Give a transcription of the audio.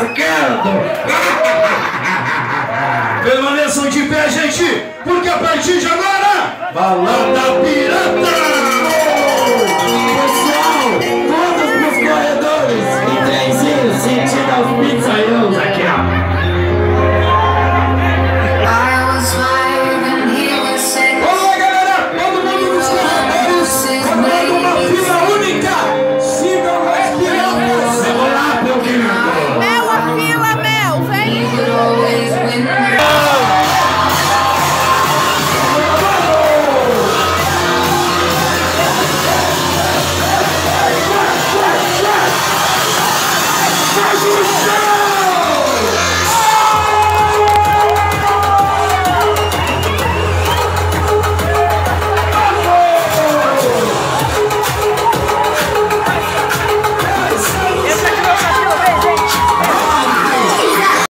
marcando. Permaneçam de pé, gente, porque a partir de agora, balada pirata! Pessoal, todos pros corredores, em trenzinho, sentindo as pizzas.